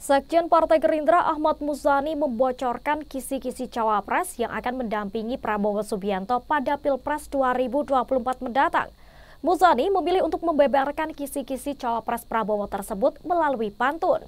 Sekjen Partai Gerindra Ahmad Muzani membocorkan kisi-kisi cawapres yang akan mendampingi Prabowo Subianto pada Pilpres 2024 mendatang. Muzani memilih untuk membeberkan kisi-kisi cawapres Prabowo tersebut melalui pantun.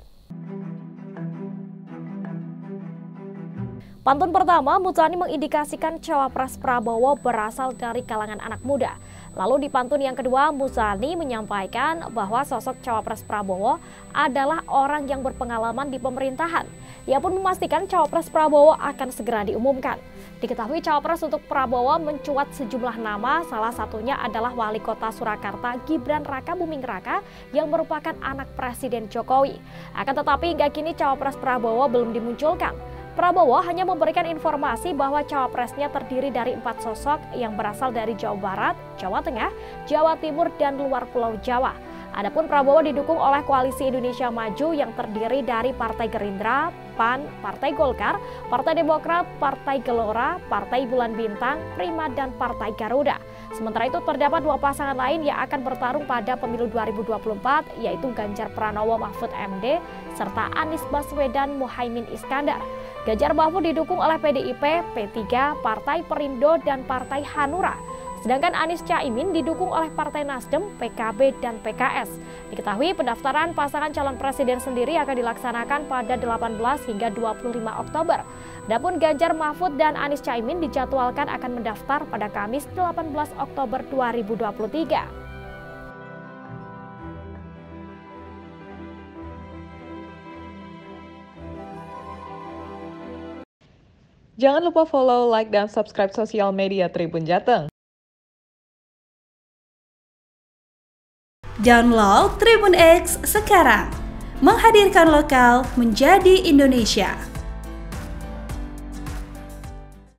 Pantun pertama, Muzani mengindikasikan cawapres Prabowo berasal dari kalangan anak muda. Lalu di pantun yang kedua, Muzani menyampaikan bahwa sosok cawapres Prabowo adalah orang yang berpengalaman di pemerintahan. Ia pun memastikan cawapres Prabowo akan segera diumumkan. Diketahui cawapres untuk Prabowo mencuat sejumlah nama, salah satunya adalah Wali Kota Surakarta Gibran Rakabuming Raka yang merupakan anak Presiden Jokowi. Akan tetapi hingga kini cawapres Prabowo belum dimunculkan. Prabowo hanya memberikan informasi bahwa cawapresnya terdiri dari 4 sosok yang berasal dari Jawa Barat, Jawa Tengah, Jawa Timur, dan luar Pulau Jawa. Adapun Prabowo didukung oleh Koalisi Indonesia Maju yang terdiri dari Partai Gerindra, PAN, Partai Golkar, Partai Demokrat, Partai Gelora, Partai Bulan Bintang, Prima, dan Partai Garuda. Sementara itu terdapat 2 pasangan lain yang akan bertarung pada pemilu 2024, yaitu Ganjar Pranowo Mahfud MD serta Anies Baswedan Muhaimin Iskandar. Ganjar Mahfud didukung oleh PDIP, P3, Partai Perindo, dan Partai Hanura. Sedangkan Anies Caimin didukung oleh Partai Nasdem, PKB, dan PKS. Diketahui pendaftaran pasangan calon presiden sendiri akan dilaksanakan pada 18 hingga 25 Oktober. Adapun Ganjar Mahfud dan Anies Caimin dijadwalkan akan mendaftar pada Kamis 18 Oktober 2023. Jangan lupa follow, like, dan subscribe sosial media Tribun Jateng. Download Tribun X sekarang, menghadirkan lokal menjadi Indonesia.